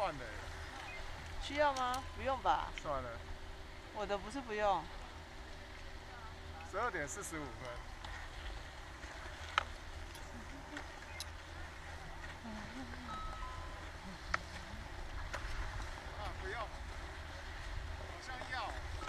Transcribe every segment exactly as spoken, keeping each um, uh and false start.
万的。 需要吗？不用吧。 算了。 我的不是不用。 十二点四十五分。啊，不用。好像要。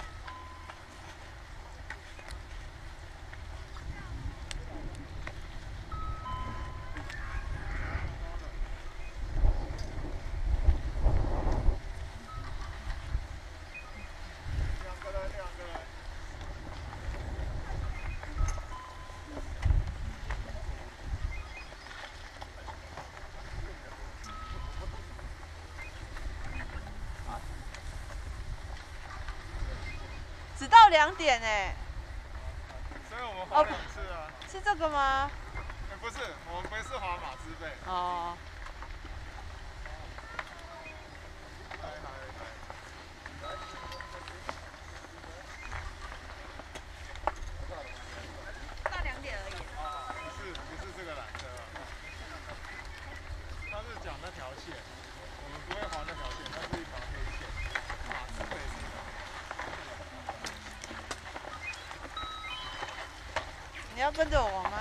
只到两点哎， 所以我们滑两次啊。 是这个吗？ 哎，不是，我们不是滑马兹贝。 哦。 嗨嗨嗨。 到两点而已。 不是，不是这个缆车，他是讲那条线，我们不会滑那条线，那是一条黑线，马兹贝是一条。 你要跟着我吗？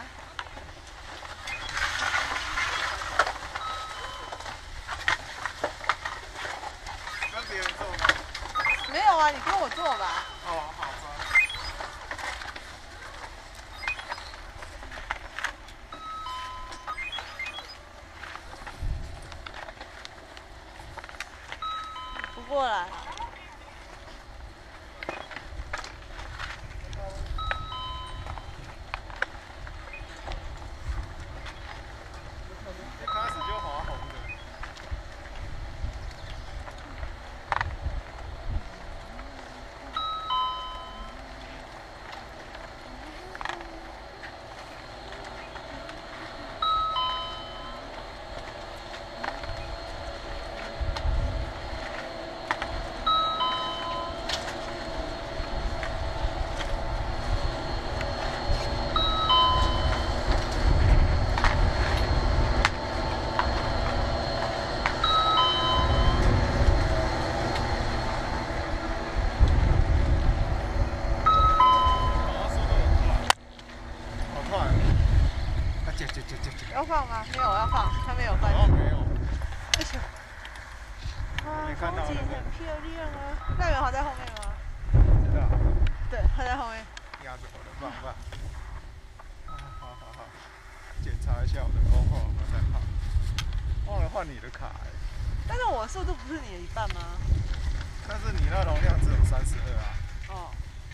跟别人坐吗？ 没有啊，你跟我坐吧。 哦，好吧。 不过来。 要放吗？没有，要放，他没有放。 哦，没有。 而且，啊，风景很漂亮啊。赖元豪在后面吗？ 知道。 对，他在后面。 压着我的棒棒。啊，好好好，检查一下我的功课有没有在跑。忘了换你的卡哎。 但是我速度不是你的一半吗？ 但是你那容量只有三十二啊。 哦。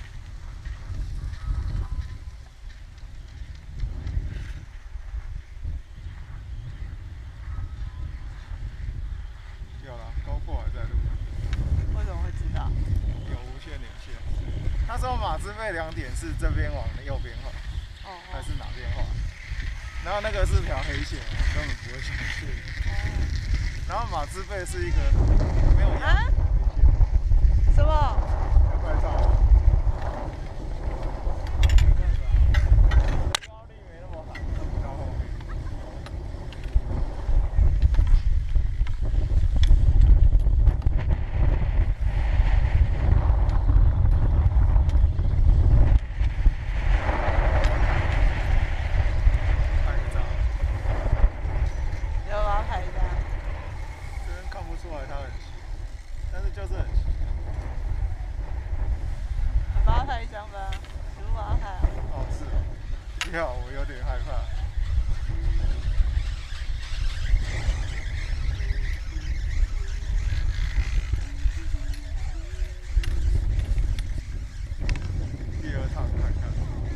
有了，高破还在录。 为什么会知道？ 有无线连线。他说马兹贝两点是这边往右边滑， 哦哦还是哪边滑？然后那个是条黑线，我根本不会相信。哦。然后马兹贝是一个没有压力的黑线。 什么？ 要拍照。 要，我有点害怕。第二趟看看。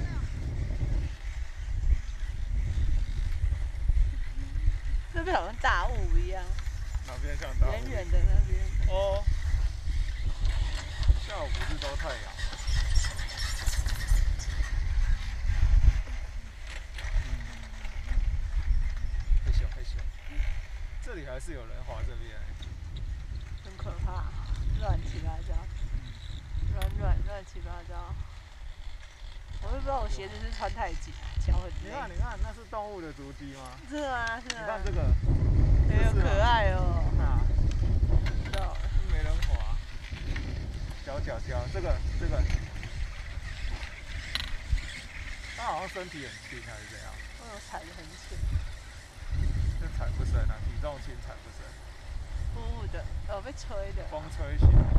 那边好像大雾一样。 哪边像大雾？ 远远的那边。 哦。下午不是都太阳？ 这里还是有人滑这边， 很可怕，乱七八糟，乱乱乱七八糟。我都不知道我鞋子是穿太紧，脚很累。 你看，你看，那是动物的足迹吗？ 是啊，是啊。 你看这个， 哎呦，可爱哦。 啊。 脚胶，这个这个，它好像身体很轻还是怎样？ 为什么踩得很浅？ 就踩不深啊，体重轻踩不深。 雾雾的，哦，被吹的。 风吹起来，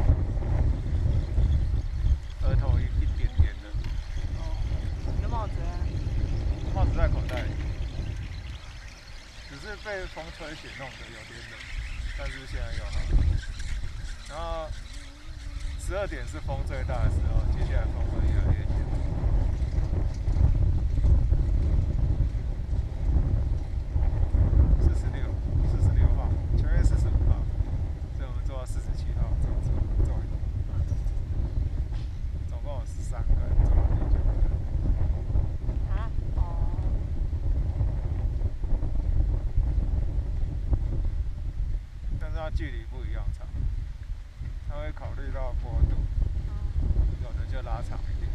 额头一一点点的。 哦，你的帽子啊？ 帽子在口袋里，只是被风吹起弄得有点冷，但是现在又好了。然后十二点是风最大的时候，接下来风会越来越减。四十六，四十六号，前面四十五号，所以我们做到四十七号，做做做一个，总共有十三个人做到第九个。 啊？哦。 但是它距离不一样长，它会考虑到坡度，有的就拉长一点。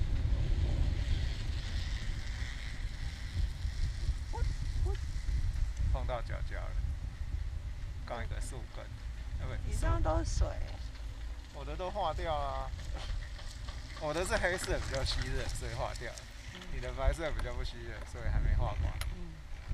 碰到脚脚了，刚一个树根，对不对？ 你这样都是水。 我的都化掉了，我的是黑色比较吸热，所以化掉了。嗯、你的白色比较不吸热，所以还没化光。 嗯。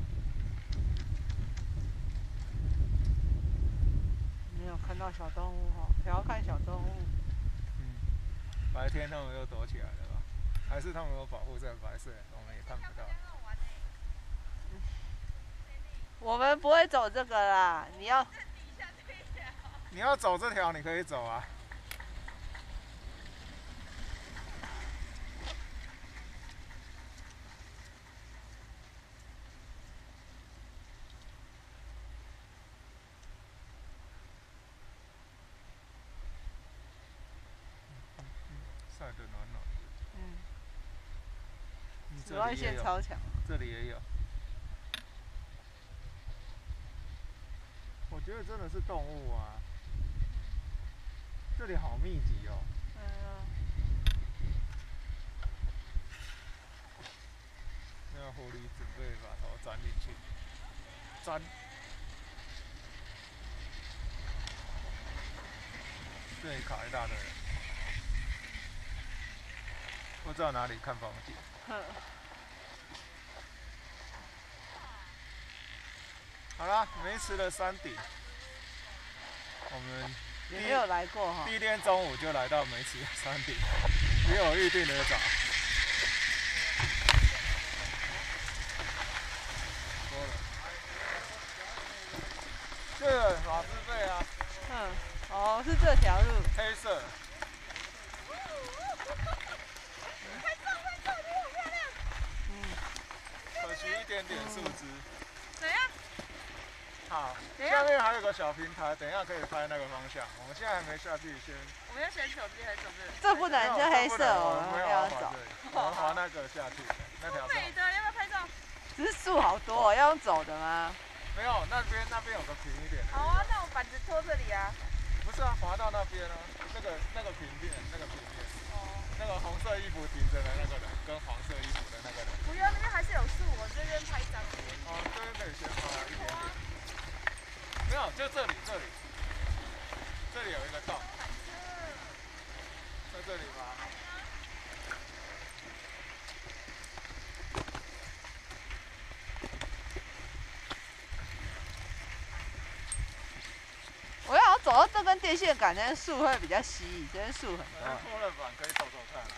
没有看到小动物哦，不要看小动物。 嗯。白天他们又躲起来了吧？还是他们有保护这个白色，我们也看不到。 嗯、我们不会走这个啦，你要。 你要走这条，你可以走啊。晒得暖暖的。 嗯。紫紫外线超强。 这里也有。我觉得真的是动物啊。这里好密集哦。 嗯啊。 那个狐狸准备把头钻进去，钻。这里卡一大堆人，不知道哪里看风景。好啦，梅池的山顶，我们也没有来过哈。 第一天中午就来到梅池的山顶，比我预定的早。多了。这个马斯贝啊。 嗯。哦，是这条路。 黑色。 拍照拍照，你好漂亮。嗯。 可惜一点点树枝。 怎样？ 好，下面还有个小平台，等一下可以拍那个方向。我们现在还没下去，先。 我们要先走这边还是走这里？这不能，这黑色，我们不要走。 我们滑那个下去，那条。 美的，要不要拍照？只是树好多，要用走的吗？ 没有，那边那边有个平一点的。 好啊，那我板子拖这里啊。 不是啊，滑到那边啊，那个那个平面，那个平面。哦。那个红色衣服停着的那个人，跟黄色衣服的那个人。 不要，那边还是有树，我这边拍一张。 哦，这边可以先拍一点点。没有，就这里，这里，这里有一个洞。在这里吗？ 我要走到这根电线杆，那树会比较稀，这边树很多。 拖了板可以走走看啊。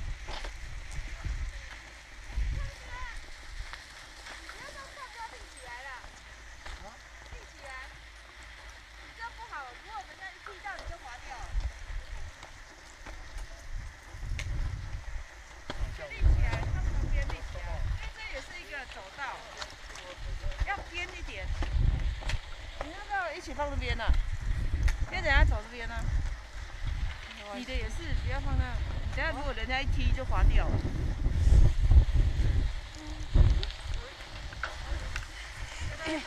走道要边一点，你要不要一起放这边呢、啊？因为等下走这边呢、啊。你的也是，不要放那。你等下如果人家一踢就滑掉了。嗯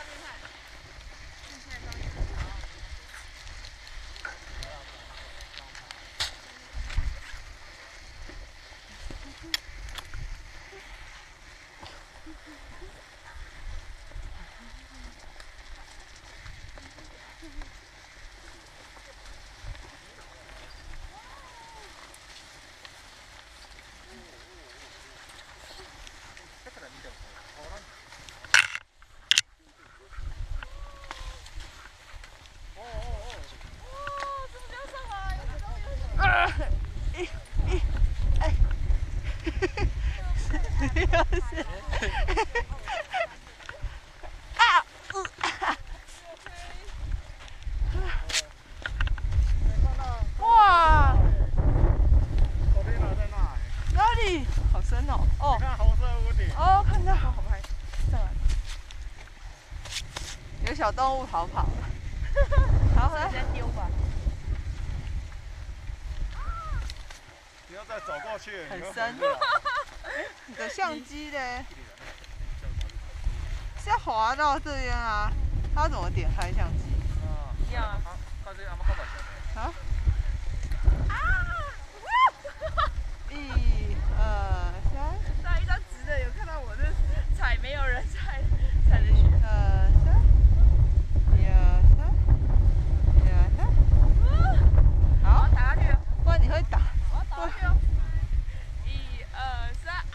真的哦。哦。 你看红色屋顶。 哦，看到。好拍。上来。有小动物逃跑了。好，来。直接丢吧。 不要再走过去。 很深。你的相机呢？是要滑到这边啊？它怎么点开相机？ 啊，一样啊。好，到这阿妈靠板前。 啊？啊！一、二、三。那一张直的，有看到我这踩，没有人踩，踩着去。二三，一二三，一二三。好，打下去。不然你会打。我要打下去哦。一二三啊！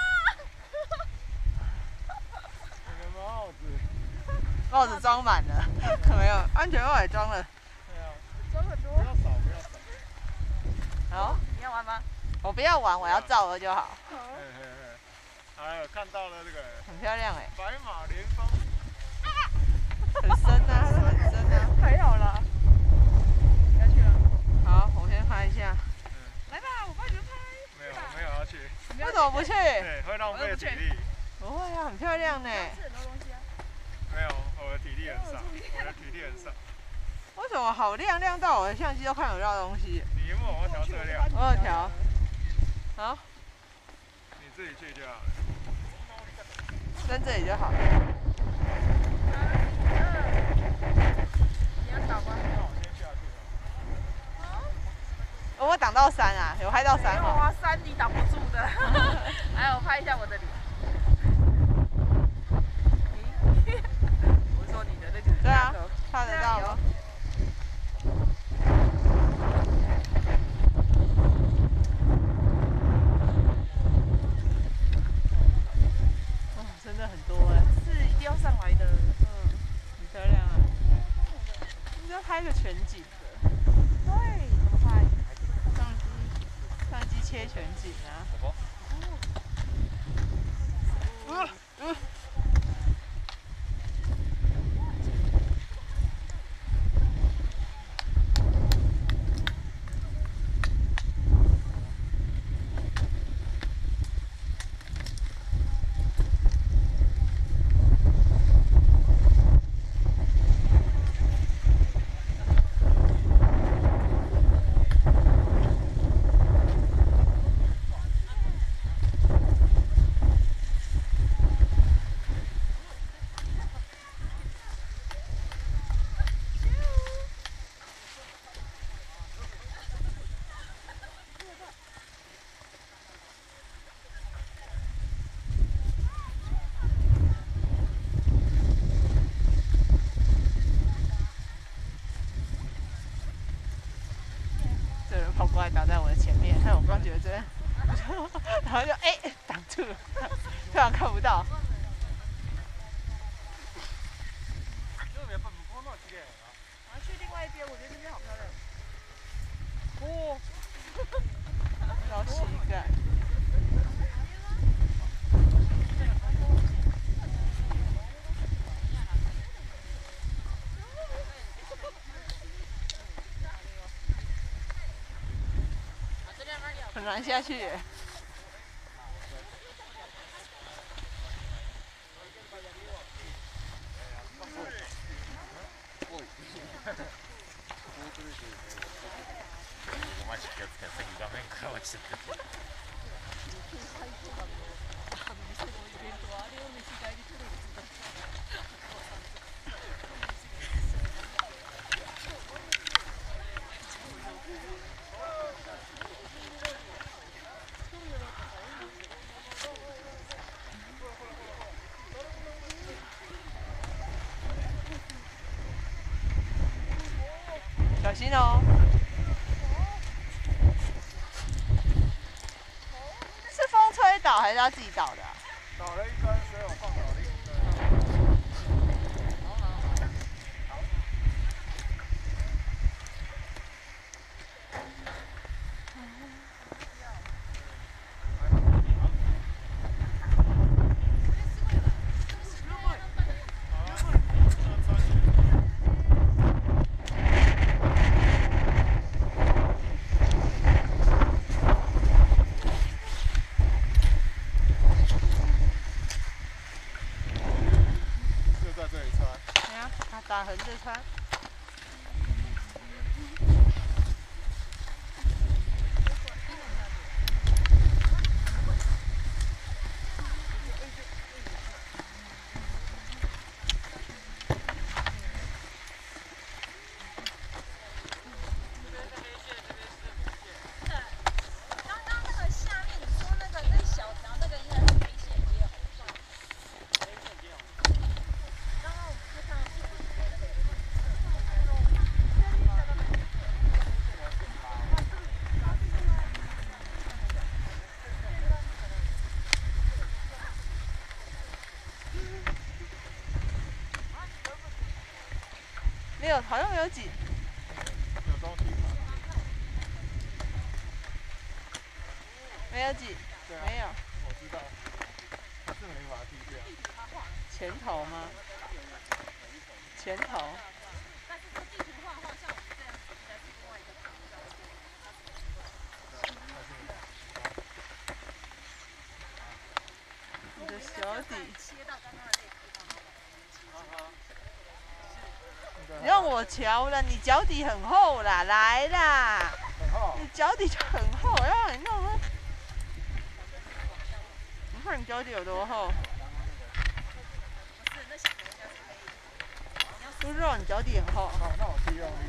你的帽子。 帽子装满了，没有，安全帽也装了。 对啊， 装很多。 不要少，不要少。 好，你要玩吗？我不要玩，我要照了就好。 嘿嘿嘿，还有看到了这个。 很漂亮哎。 白马连峰。 很深啊，很深啊。还好啦。要去了。好，我先拍一下。嗯。来吧，我帮你们拍。 没有，没有要去。 为什么不去？ 对，会浪费体力。 不会啊，很漂亮呢。 吃很多东西啊。没有，我的体力很少，我的体力很少。 为什么好亮，亮到我的相机都看不到东西？ 你有没有调色量？ 我有调。好。 你自己去就好了。 跟这里就好了。你要倒吗？ 那我先下去了。 我有挡到山啊，有拍到山吗？ 没有啊，山你挡不住的。还有拍一下我的脸。我说你的那个。 对啊，看得到吗？真的很多哎， 是一定要上来的。 嗯，很漂亮啊。应该拍个全景的。 对，怎么拍？ 相机，相机切全景啊。嗯嗯。跑过来挡在我的前面，害我刚觉得这，然后就哎挡住了，非常看不到。 这边不不那几个啊？ 我要去另外一边，我觉得这边好漂亮。 哦，老乞丐。很难下去耶。小心哦！是风吹倒还是他自己倒的、啊？ 倒了一根，所以我放倒了一根。 横着穿。没有，好像没有挤。 有东西吗？ 没有挤， 对啊， 没有。 我知道，是没法踢掉。 前头吗？前头。你的小底。让我瞧了，你脚底很厚啦，来啦！ 很厚。 你脚底就很厚，要让你弄啊！你看你脚底有多厚？不知道你脚底很厚。 好，那我踢用力。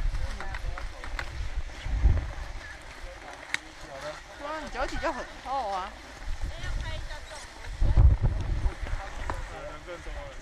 有的。 对啊，你脚底就很厚啊。 人更多了。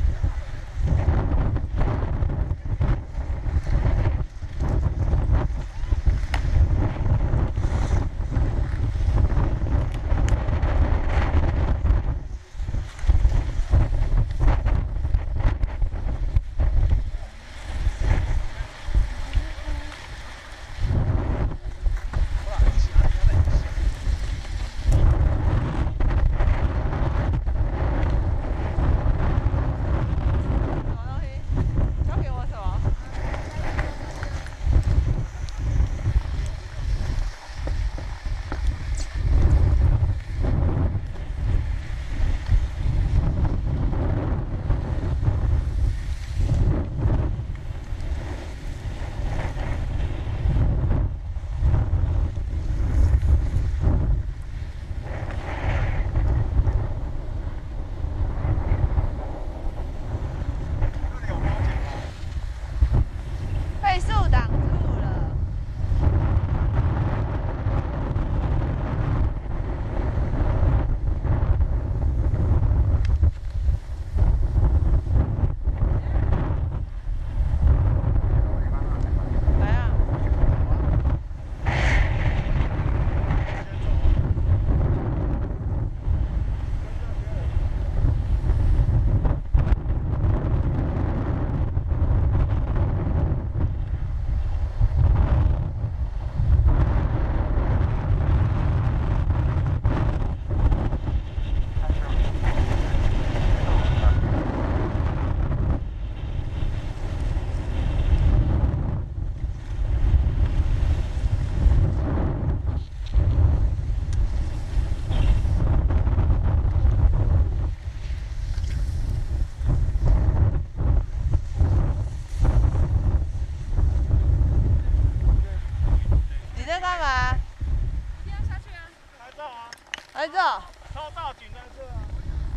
拍照。 超大景在这啊。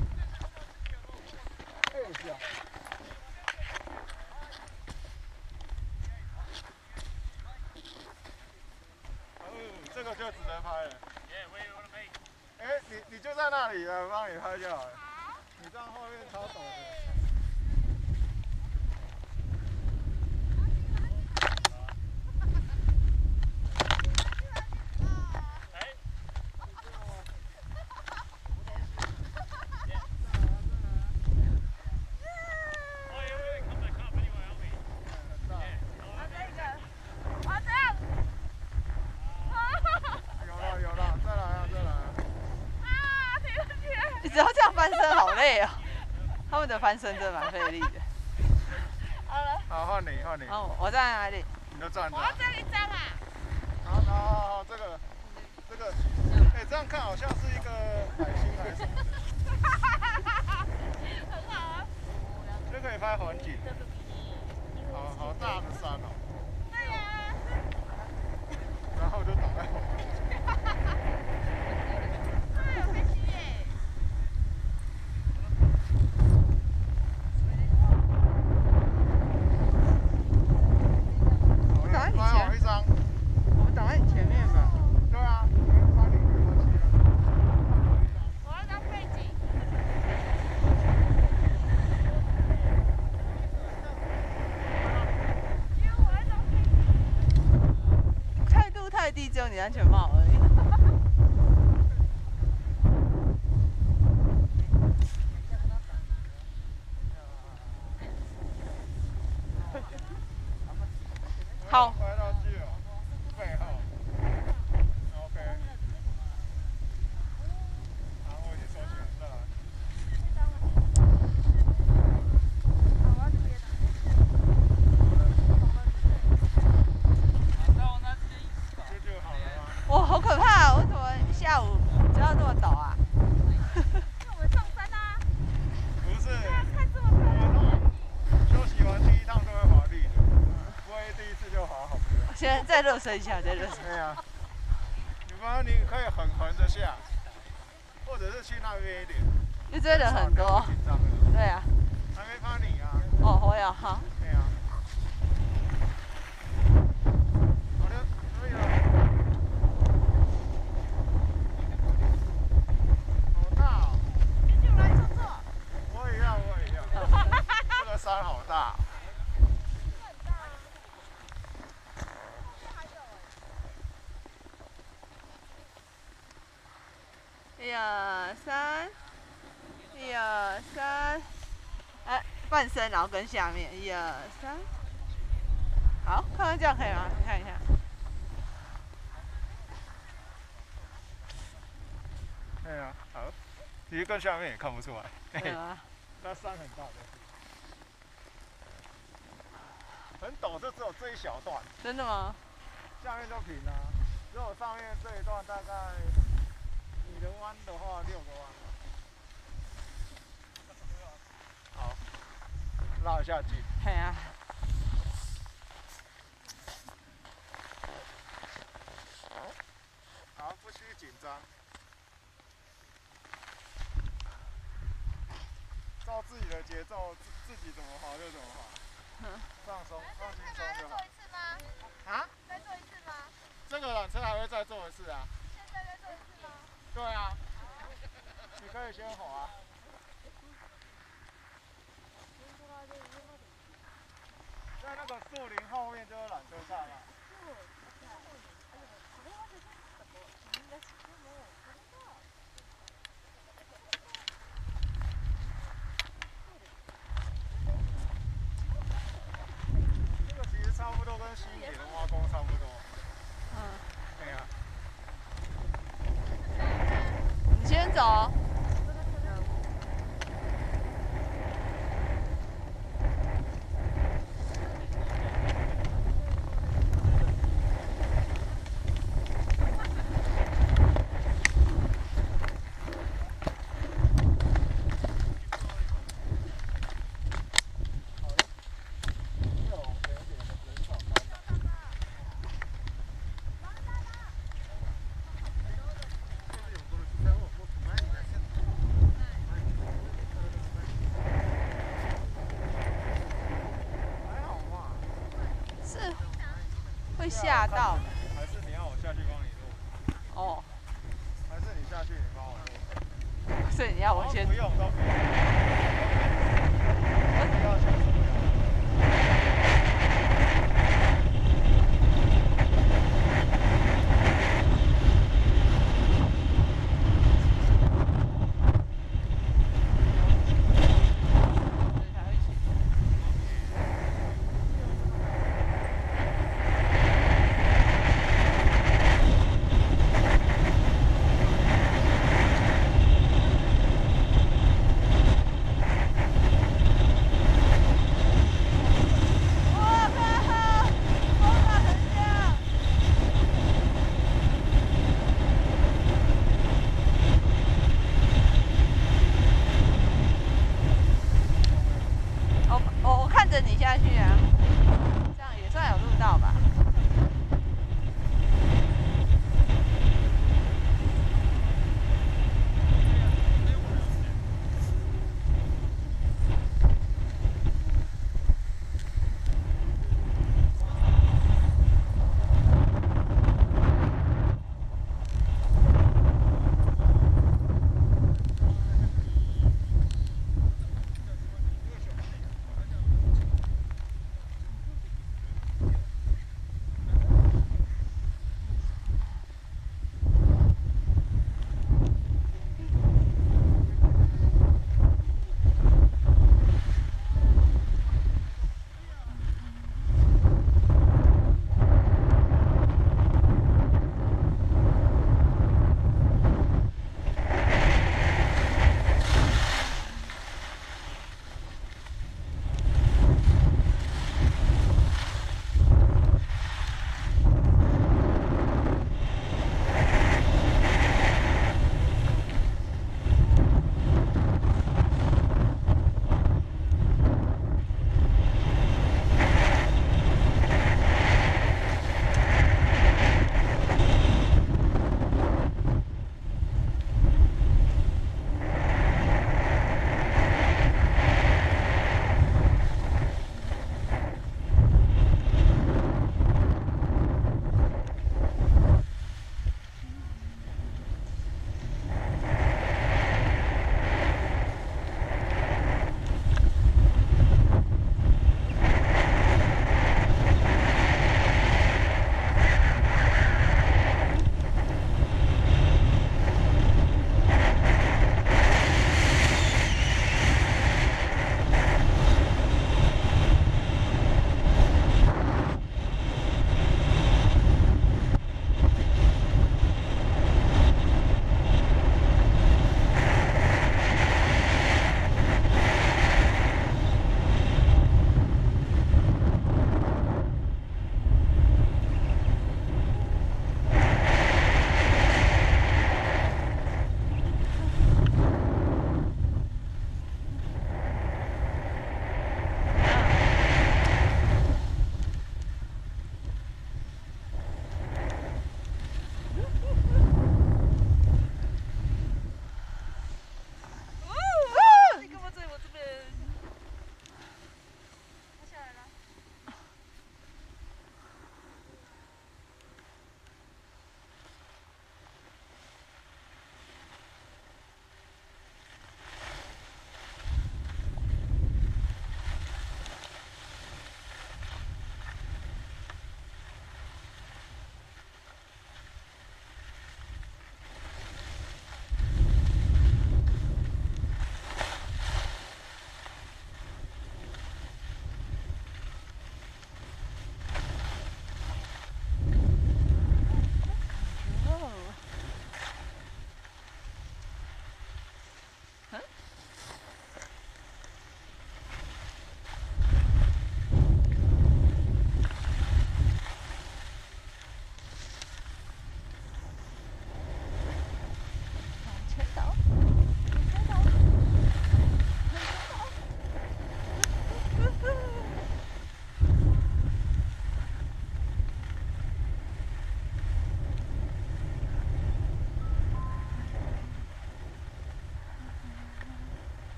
哎呀！嗯，这个就值得拍了。哎、欸，你你就在那里了，我帮你拍就好了。你这样后面超陡的。 你只要这样翻身好累哦，他们的翻身真的蛮费力的。 好了，好换你换你。 哦，我站在哪里？ 你就站着。 我要站一张啊。 好，好，好，好，这个，这个，哎、欸，这样看好像是一个海星还是什么的。 很好啊。 这可以拍环景。 好好大的山哦。 对呀。 然后就倒在我面前。 哎，有飞机耶！ 我挡在你前面。一张。 我挡在你前面吧。 对啊，你们山顶没关系啊。 我要当背景。态度太低，只有你安全帽而已。好。 拍到去了，背后。OK。然后我已经收起来了。这就好了吗？ 哇，好可怕！为什么下午就要这么陡啊？因为我们上山啊。 不是。 对啊，看这么漂亮。 休息完第一趟都会滑地的，不会第一次就滑好不了。 先再热身一下，再热身。 对啊。你不然你可以横横着下，或者是去那边一点。 因为这边人很多。对啊。 还没发你啊。 哦，我有好。 对啊。好的，可以了。好大哦。你就来坐坐。我也要，我也要。这个山好大。 一二三，一二三，哎，半身然后跟下面，一二三，好，看看这样可以吗？你看一下。 对啊，好，其实跟下面也看不出来。 对啊。 那山很大的。很陡，就只有这一小段。 真的吗？ 下面就平了，只有上面这一段大概。你的弯的话，六个弯。好，拉一下筋。 嘿啊。 好，不需紧张。照自己的节奏，自己怎么滑就怎么滑。放松，放轻松就好。再做一次吗？啊？再做一次吗？这个缆车还会再做一次啊。现在再做一次吗？对啊。你可以先滑。在那个树林后面就是缆车站了。这个其实差不多跟新野的挖工差不多。 嗯。 对啊。 你先走。会吓到。 还是你要我下去帮你录？ 哦。 还是你下去你帮我录？ 所以你要我先。 不用，都不用。不要先。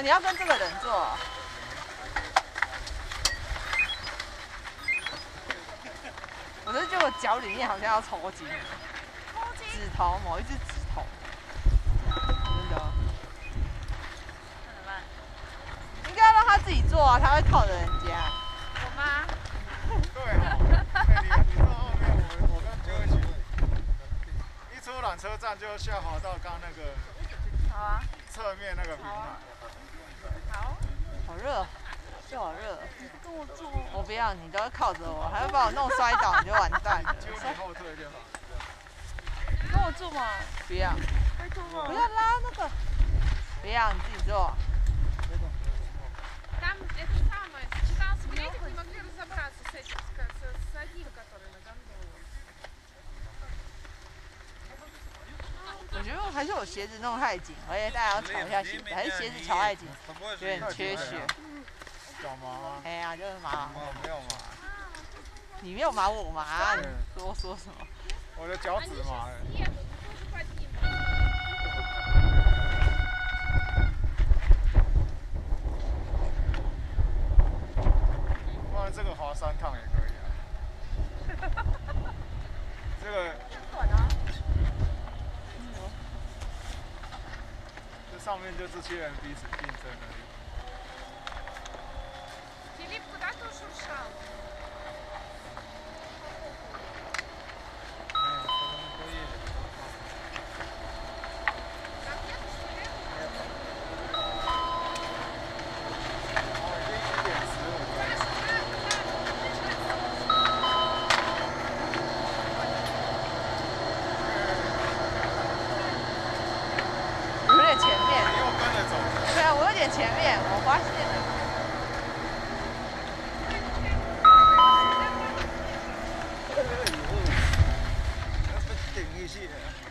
你要跟这个人做、哦。我是觉得我脚里面好像要抽筋，指头某一只指头，真的。 那怎么办？ 应该要让他自己做啊，他会靠着人家。 我吗？ 对哦，欸、你你坐后面，我我跟就一起。一出缆车站就下滑到刚那个。 好啊。 侧面那个平台。 好。 好热，就好热。 你不跟我坐。 我不要，你都要靠着我，还会把我弄摔倒，你就完蛋了。 就你后退就好。 你跟我坐嘛？不要。 拜托我。 不要拉那个。不要，你自己坐。 Там это самое, четырнадцать билетов не могли разобраться с этим, с, с одним, который на гондолу. 我觉得还是我鞋子弄太紧，而且大家要瞧一下鞋子，还是鞋子瞧太紧，有点缺血。 脚麻吗？ 哎呀，就是麻。 我没有麻。 你没有麻，我麻。多说什么？ 我的脚趾麻了。不然这个滑三趟也可以啊。这个。 短啊。 这上面就这些人彼此竞争而已。 Филипп, куда ты ушуршал? 前面，我发现了。 顶一些。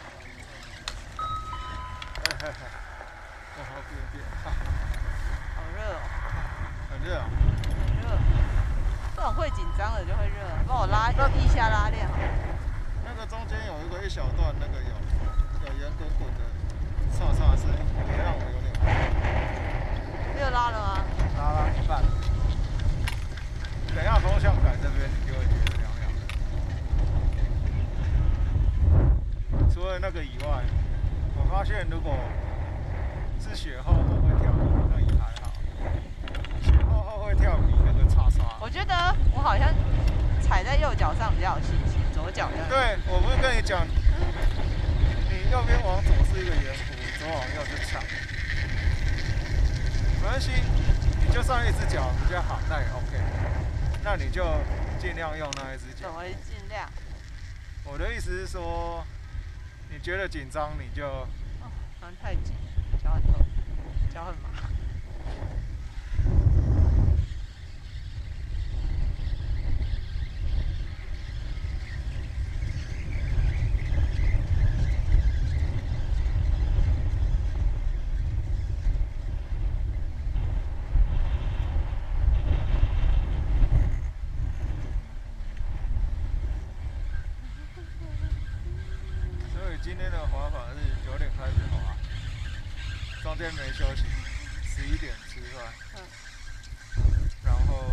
好变变， 好热哦。 很热啊。 很热。这种会紧张的就会热，帮我拉腋下拉链。 那个中间有一个一小段，那个有有圆滚滚的沙沙声，也让我有点。 没有拉了吗？ 拉了一半。等一下风向改这边，你就会觉得凉凉的。除了那个以外，我发现如果是雪厚厚会跳皮，那也还好。雪厚厚会跳皮，那个叉叉。 我觉得我好像踩在右脚上比较有信心，左脚要。 对，我不是跟你讲，你右边往左是一个圆弧，左往右是长。没关系，你就算一只脚比较好，那也 OK。那你就尽量用那一只脚。 怎么尽量？ 我的意思是说，你觉得紧张，你就。 哦，好像太紧，脚很痛，脚很麻。 今天的滑法是九点开始滑，中间没休息，十一点吃饭，嗯，然后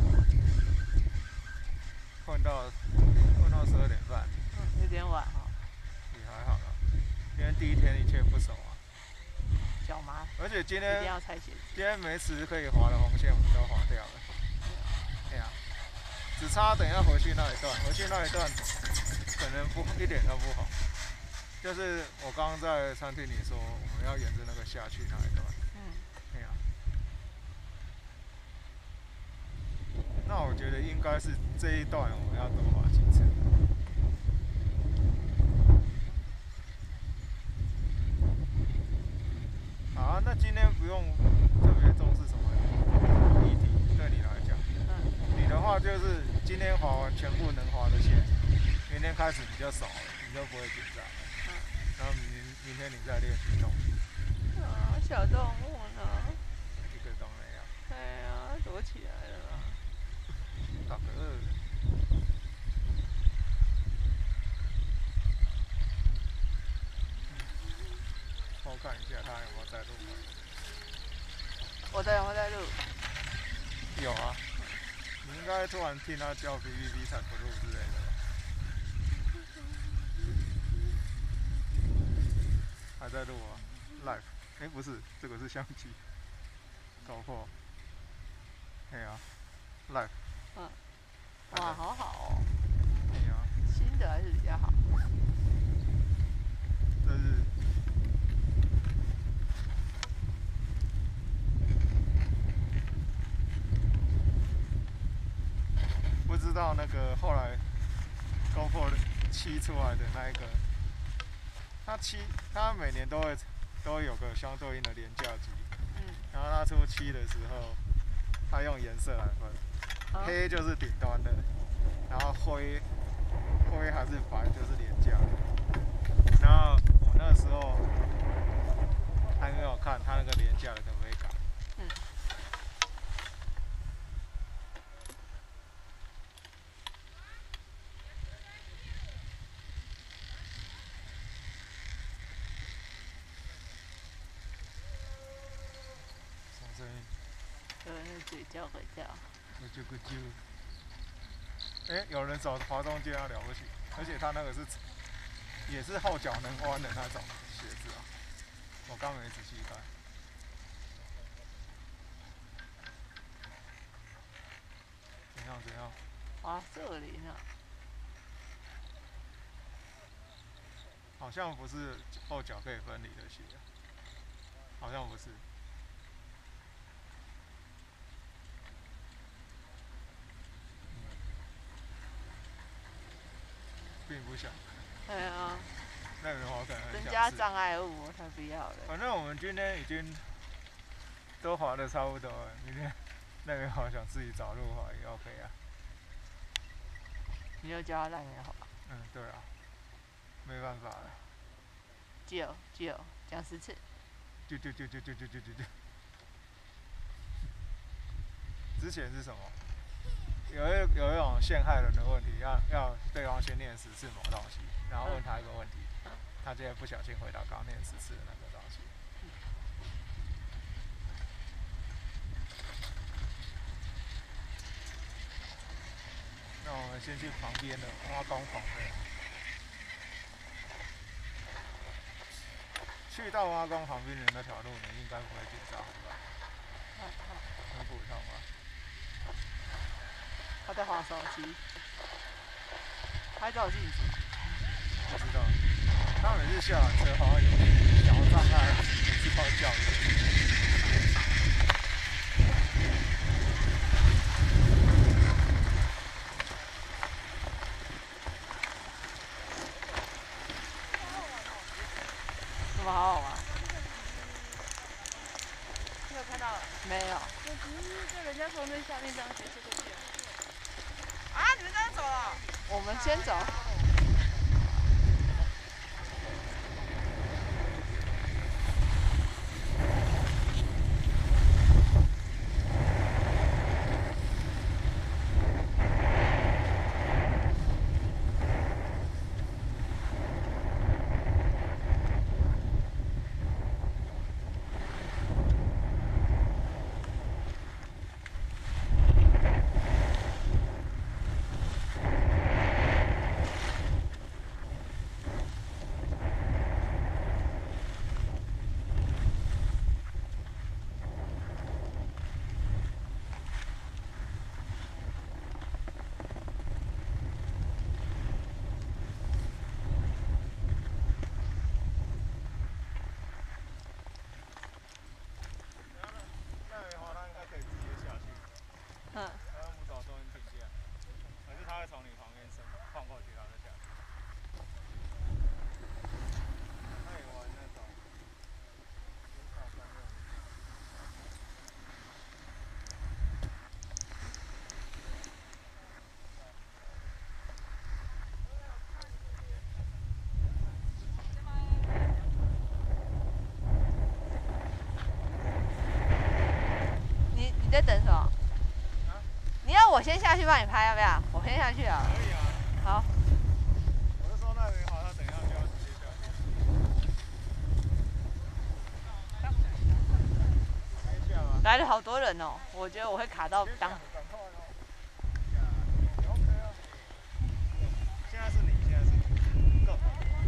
混到混到十二点半， 嗯，有点晚哈、哦。 也还好啦，今天第一天一切不熟啊， 脚麻， 而且今天一定要踩鞋子， 今天没池可以滑的红线我们都滑掉了，对啊，只差等一下回去那一段，回去那一段可能不一点都不好。就是我刚刚在餐厅里说，我们要沿着那个下去那一段。嗯。对啊。那我觉得应该是这一段我们要多滑几次。好啊，那今天不用特别重视什么议题，对你来讲。嗯。你的话就是今天滑完全部能滑的线，明天开始你就熟了，你就不会紧张。然后明明天你再练习动物。 啊，小动物呢？ 一个都没有。 哎呀，躲起来了啦。 大哥。偷看一下他有没有在录。 我的我在录。 有啊，你应该突然听他叫 B B B 才不录之类的吧？还在录啊 ，live。哎、欸，不是，这个是相机，搞破。嘿啊 ，live。 嗯。哇，好好哦。 嘿啊。 新的还是比较好。 这是。不知道那个后来 GoPro 七出来的那一个，它七它每年都会都会有个相对应的廉价机，嗯，然后它出七的时候，它用颜色来分，啊、黑就是顶端的，然后灰灰还是白就是廉价的。然后我那时候还没有看它那个廉价的可不可以改，嗯。 有人嘴叫鬼叫， 咕啾咕啾。哎、欸，有人走华东街啊，了不起！而且他那个是也是后脚能弯的那种鞋子啊，我刚没仔细看。怎样怎样？ 华瑟林啊。 好像不是后脚可以分离的鞋，好像不是。并不想。 对啊。 那边我可能很想增加障碍物，我才不要了。 反正我们今天已经都滑的差不多了，明天那边好想自己找路滑也 OK 啊。 你又叫他那边滑？ 嗯，对啊，没办法了。 九九讲十次。 九九九九九九九九九。之前是什么？有一有一种陷害人的问题，要要对方先念十次某东西，然后问他一个问题，嗯、他今天不小心回答刚念十次的那个东西。那我们先去旁边的花工棚的，去到花工旁边的那条路，你应该不会紧张吧？很普通吧？ 他在滑手机，拍照镜子。 不知道，他每次下完车好像有小障碍，每次都叫人。 怎么好好玩？ 你有看到了？ 没有。 我只是在人家从那下面这样斜斜过去。啊！你们这样走了？ 我们先走。嗯。 他用不找中间停下，可是他会从你旁边伸晃过去，然后再下来。他也玩那种，大三六。 你你在等什么？你要我先下去帮你拍，要不要？我先下去啊。 可以啊。 好。 我是说那边滑，他等一下就要直接下去。可以下吗？ 来。 来了好多人哦，我觉得我会卡到当。 现在是你，现在是你，Go。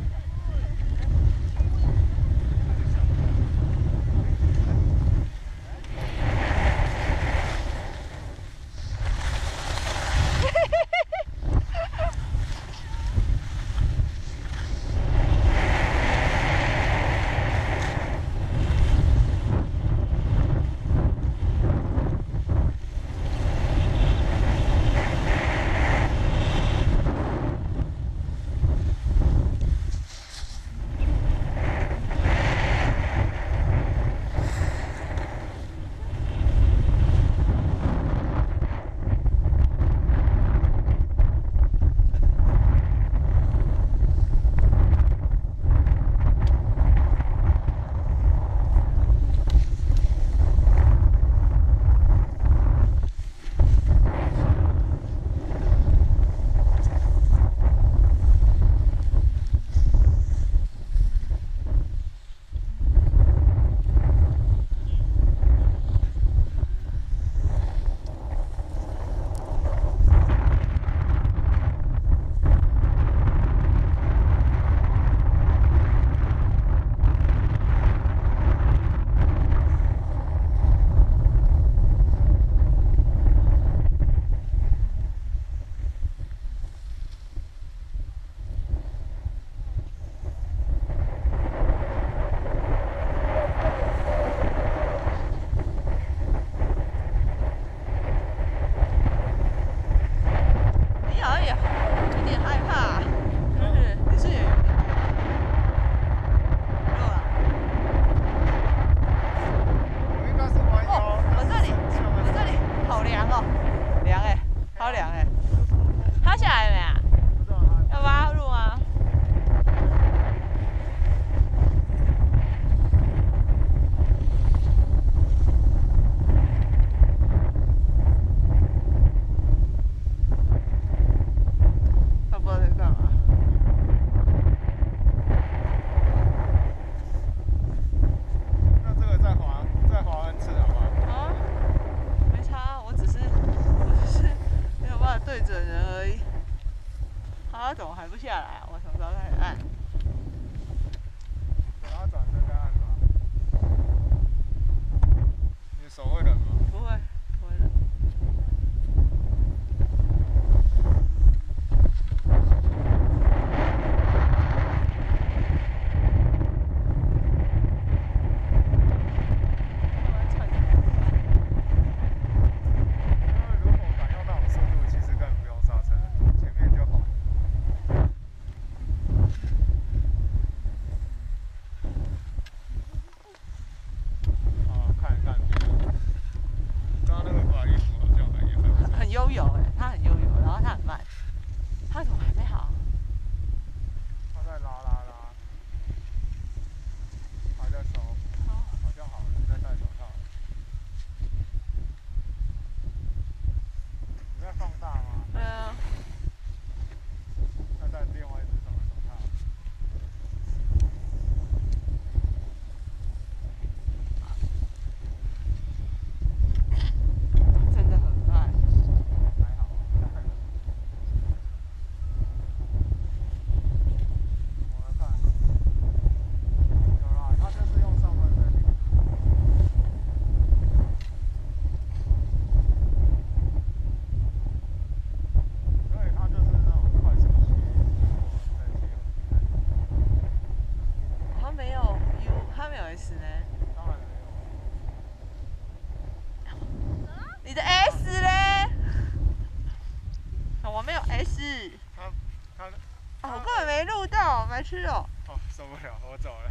白痴哦！ 哦，受不了，我走了。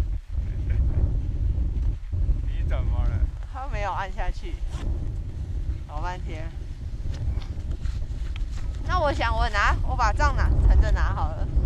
你怎么了？ 他没有按下去，老半天。那我想我拿，我把杖拿横着拿好了。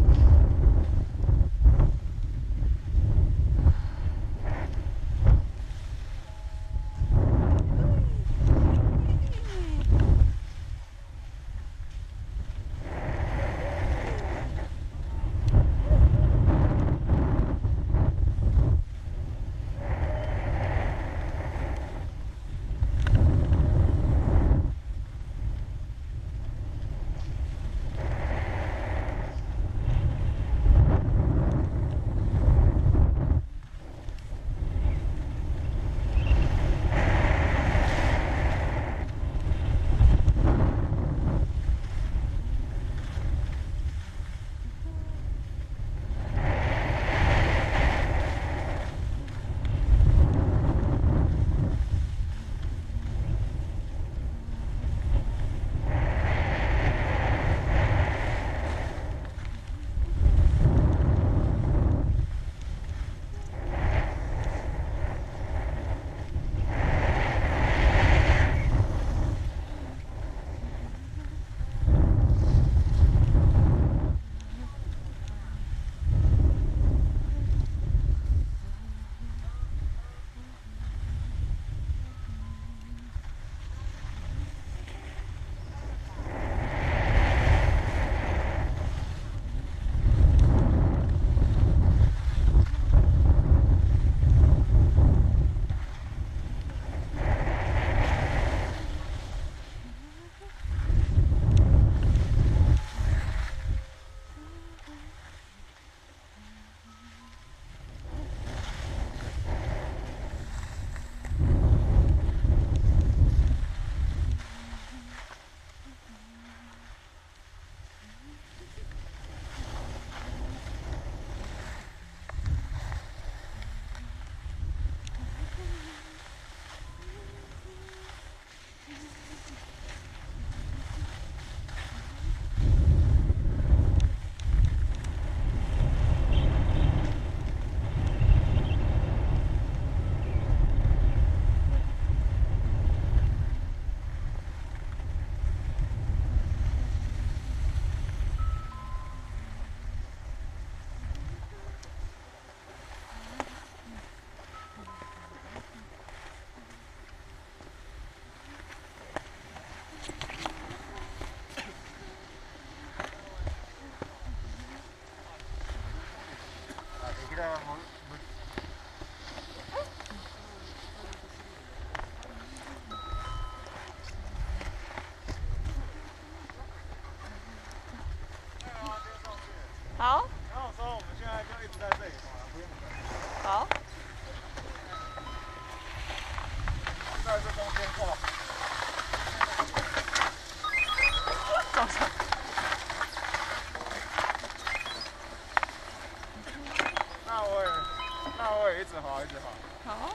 好。 然后说我们现在就一直在这里滑，不用等。 好。 就在这中间过。 走上。 那我也，那我也一直滑，一直滑。 好。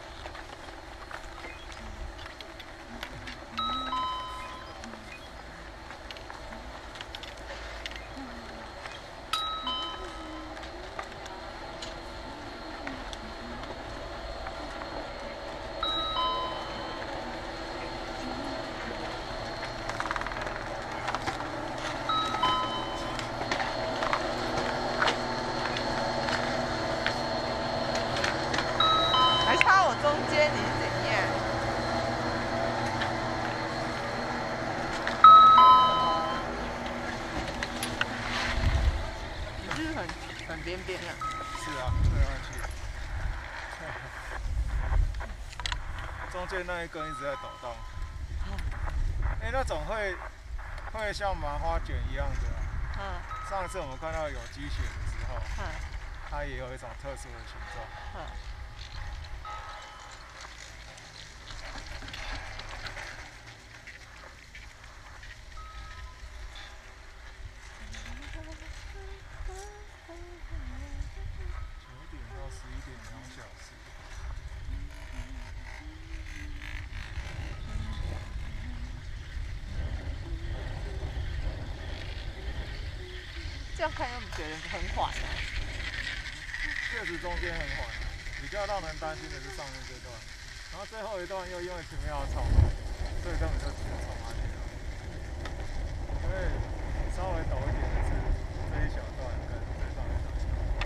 中间你是怎样？你是不是很很边边啊？ 是啊，对上去。中间那一根一直在抖动。哎、欸，那种会会像麻花卷一样的、啊。嗯。上次我们看到有机血的时候，嗯，它也有一种特殊的形状。嗯。 这样看又觉得很缓啊。 确实中间很缓，比较让人担心的是上面这段，然后最后一段又因为前面要冲，所以根本就直接冲下去了。所以稍微陡一点的是这一小段跟最上面的。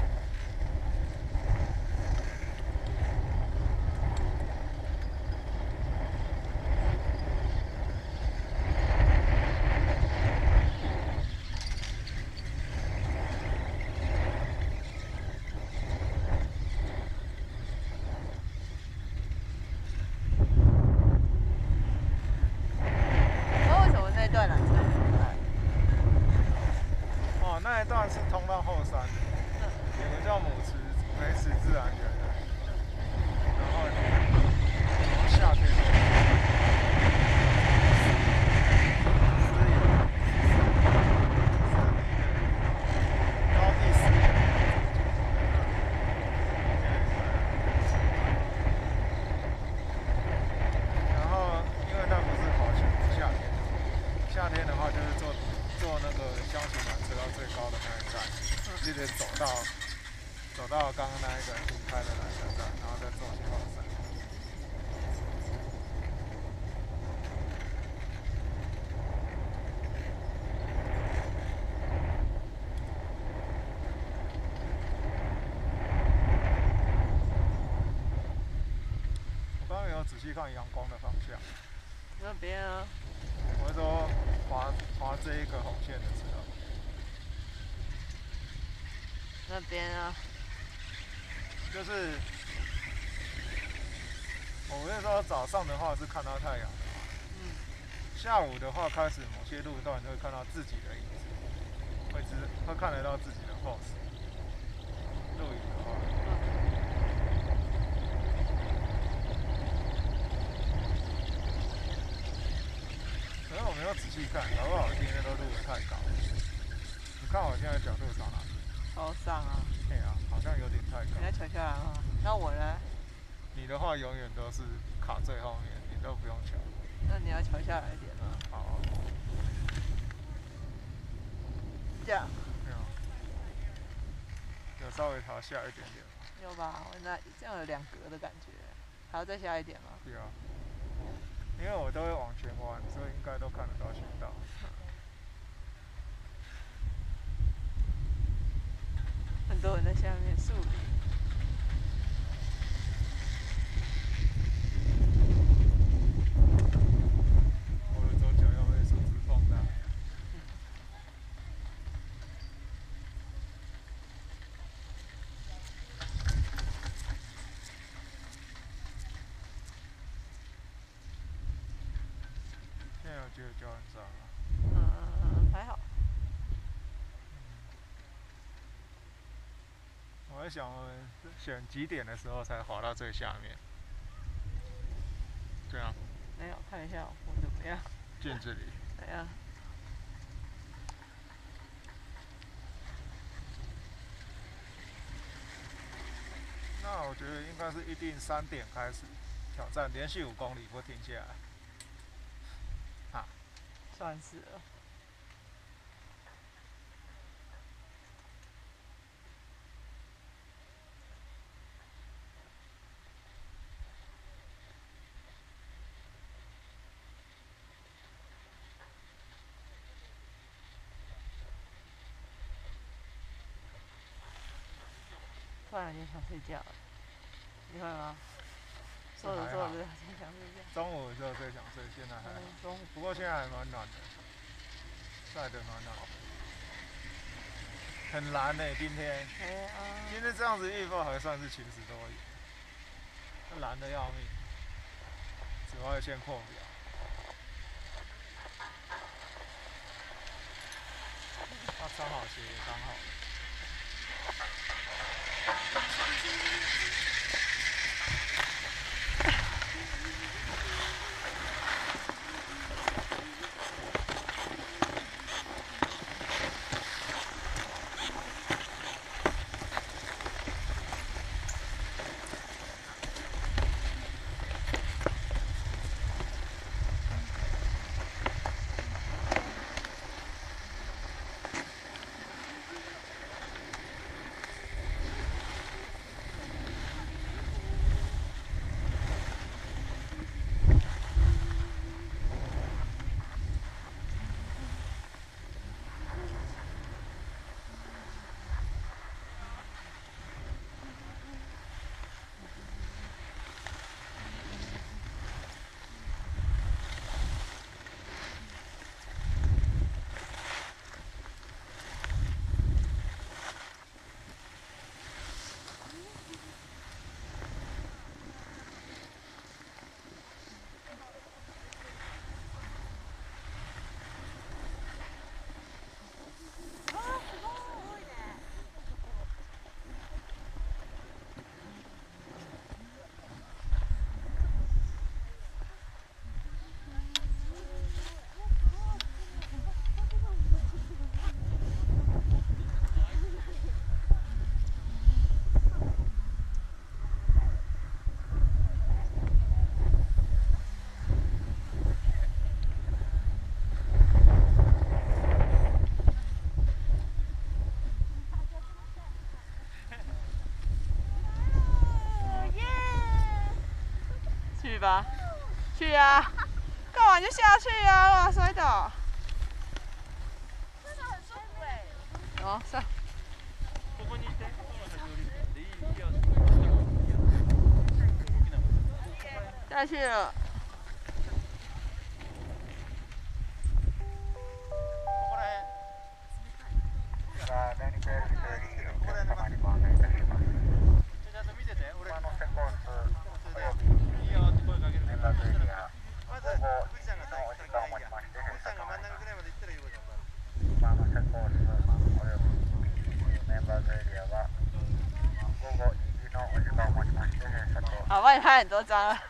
那一段是通到后山的，有个叫母池梅池自然园的，然后然后夏天私有，高地私有，然后因为那不是跑去夏天，夏天的话就是坐坐那个箱型缆车到最高的那一站，一直走到走到刚刚那一个新开的缆车站，然后再坐去后山。我刚刚有仔细看阳光的方向。 那边啊。 我是说滑滑这一个红线的时候。 那边啊。 就是我是说早上的话是看到太阳的嘛，嗯，下午的话开始某些路段会看到自己的影子，会知会看得到自己的 pose。录影的话，可是我没有仔细看，搞不好我今天都录得太高。你看我现在角度朝哪里？ 朝上啊。 对啊，好像有点太高。 你要瞧下来啊？那我呢？ 你的话永远都是卡最后面，你都不用瞧。 那你要瞧下来一点啊。 好啊。 这样。 没有。有稍微朝下一点点。 有吧？我那这样有两格的感觉，还要再下一点吗？ 对啊。因为我都会往前弯，所以应该都看得到巡道。 很多人在下面树林。 我的左脚要被树枝碰到。现在我觉得脚很脏啊。 嗯，还好。 我在想，我们选几点的时候才滑到最下面？这样。 没有，看一下我怎么样。 镜子里。 怎样？ 那我觉得应该是一定三点开始挑战，连续五公里不停下来。啊， 算是了。突然间想睡觉了，你会吗？做着做着就想睡觉。 中午的时候最想睡，现在还好。 中午。 不过现在还蛮暖的，晒得蛮暖的。很蓝呢、欸，今天。 哎啊。 今天这样子预报还算是晴时多云，那蓝的要命，紫外线扩表。他穿好鞋也刚好。 吧，去啊！干完就下去啊！哇，摔倒。 真的很舒服哎。 哦，上。下去了。好，帮你拍很多张了。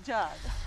下来的。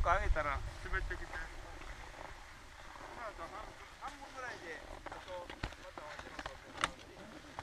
個上げたら滑ってきて。まあ半分ぐらいであとまた私の撮ってもらうし。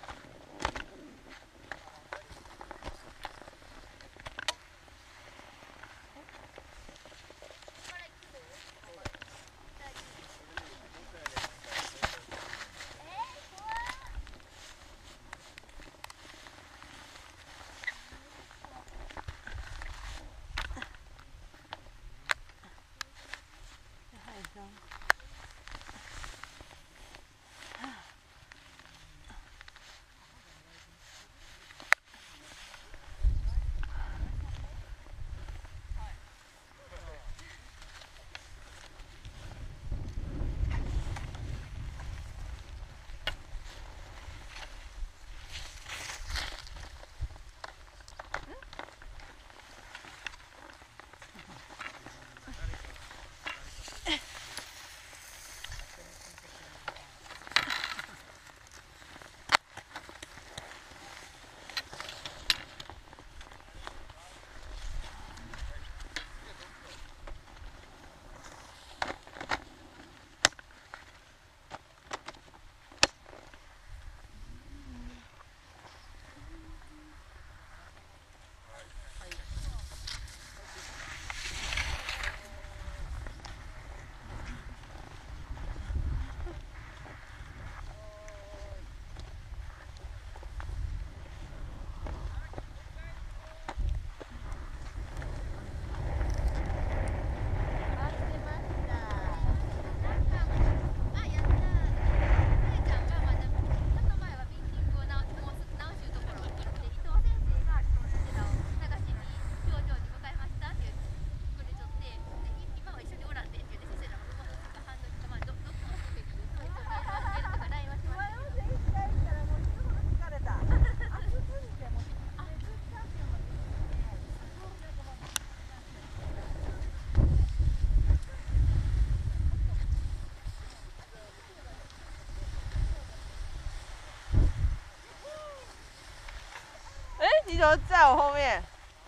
你怎么在我后面？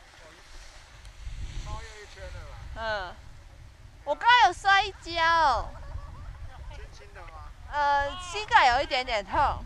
超越一圈了啦。 嗯，我刚刚有摔跤， 轻轻的吗？ 呃，膝盖有一点点痛。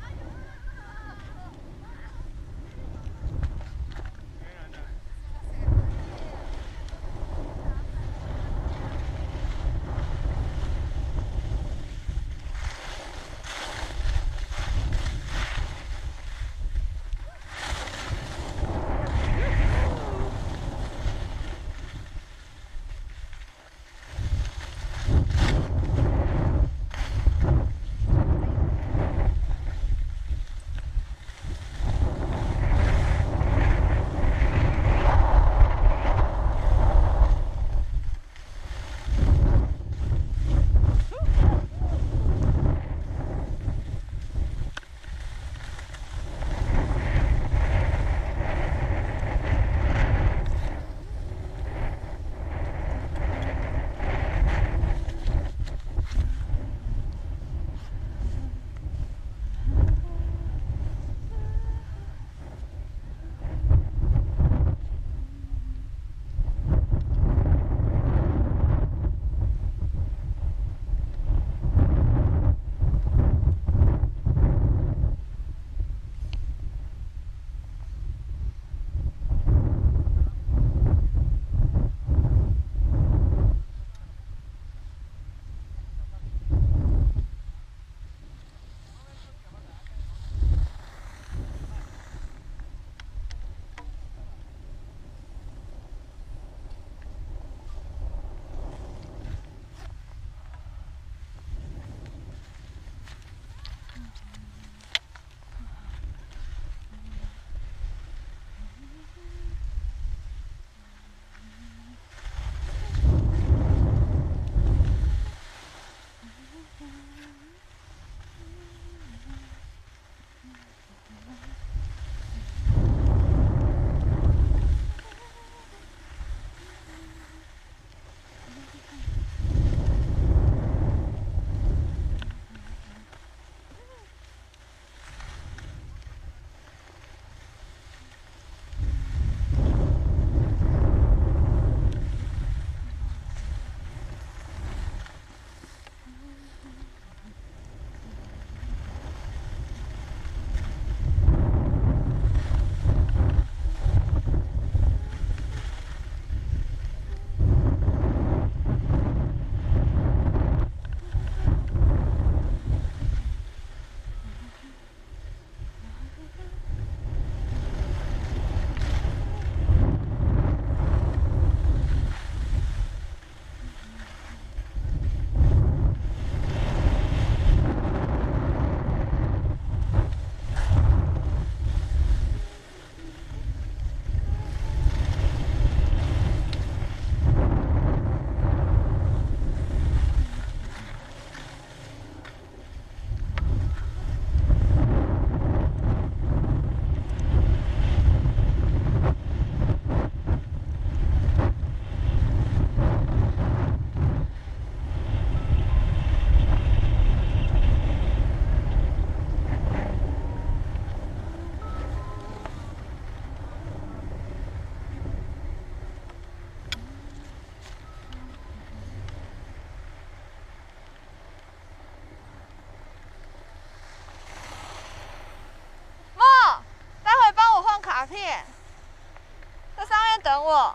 等我。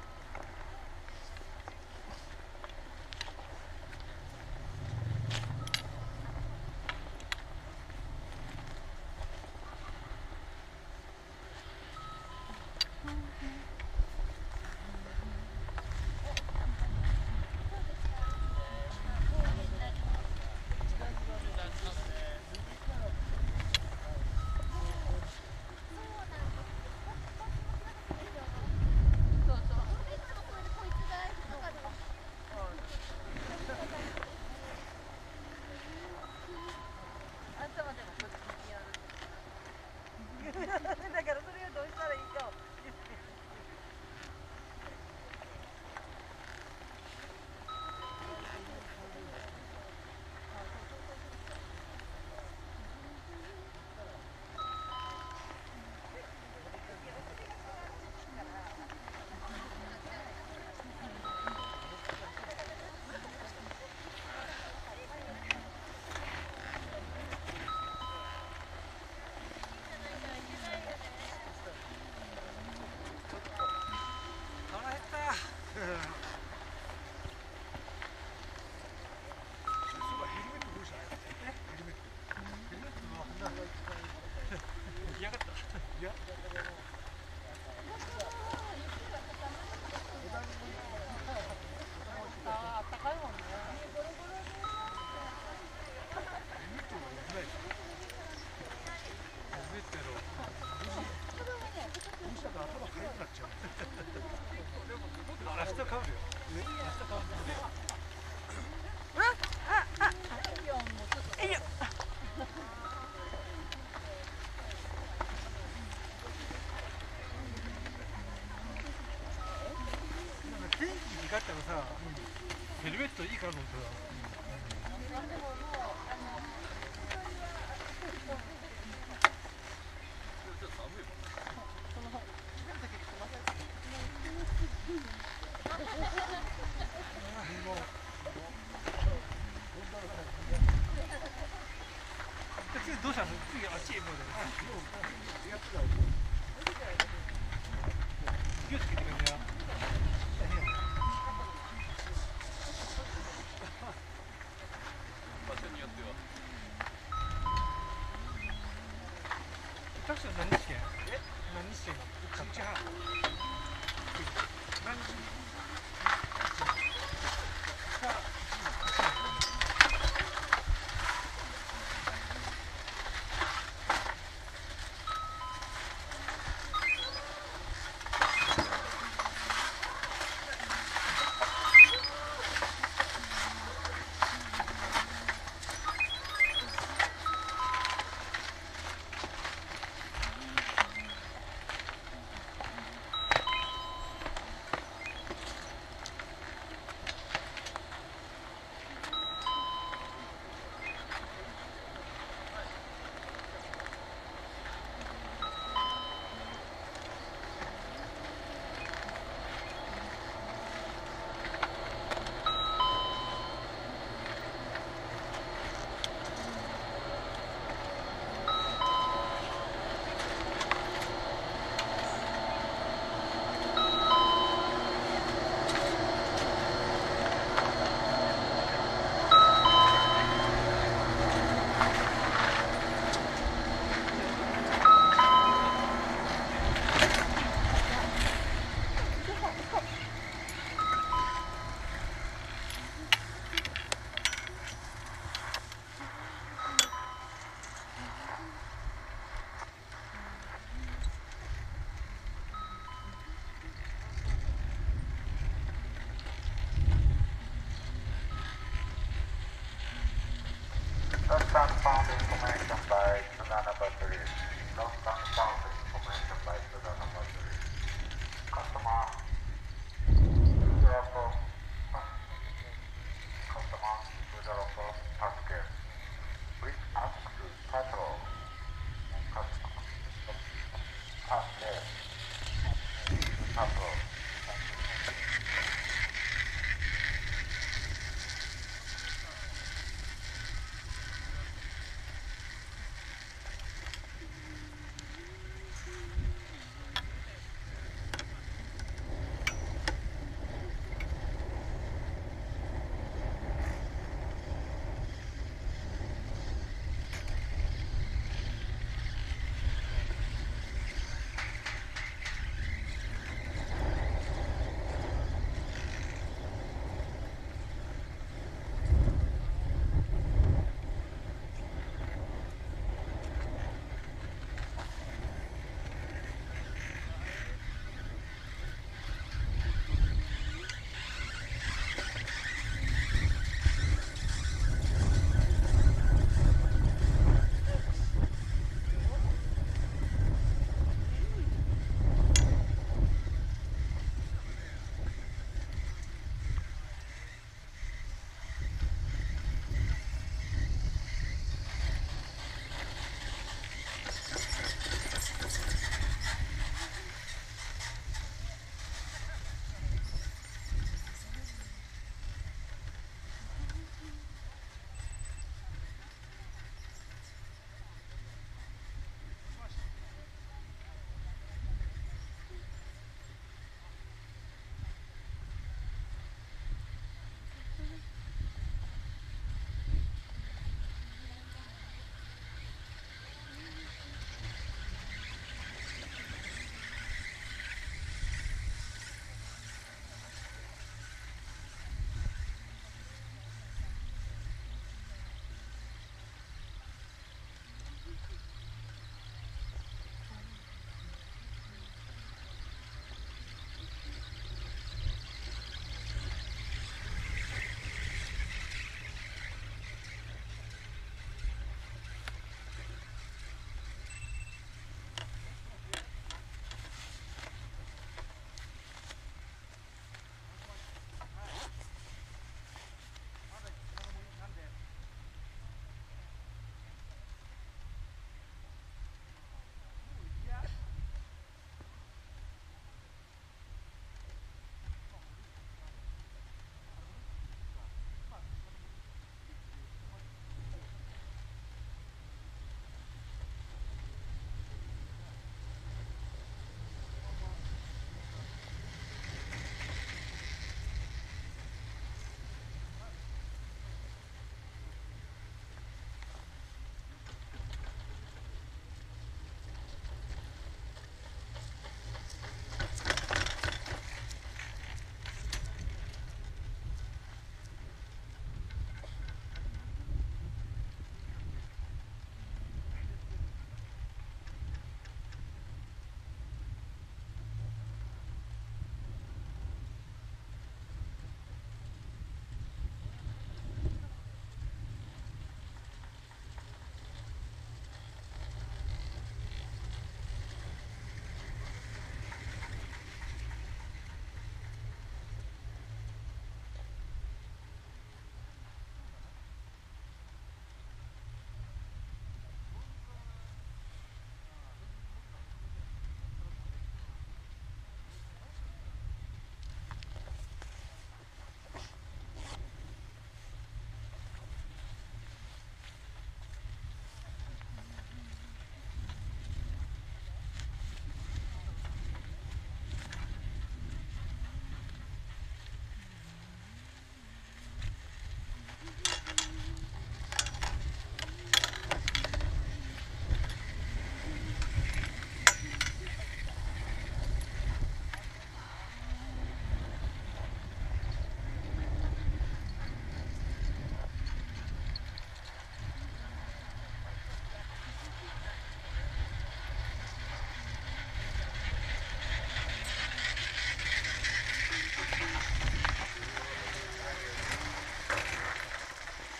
だからそれをどうしたらいいかを。 だったらさ、ヘルメットいいかなと思ってた。次どうしたの？次あっちへ行こうで。気をつけてくれよ。タクシー何日券？え？何日券なの？いちにちはん。何日？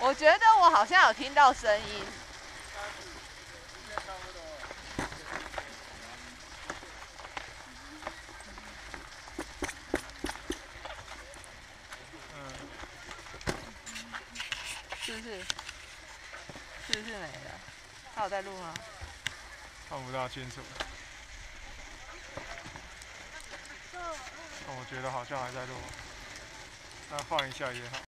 我觉得我好像有听到声音。是不是？是不是没了？他有在录吗？ 看不大清楚。但我觉得好像还在录，那换一下也好。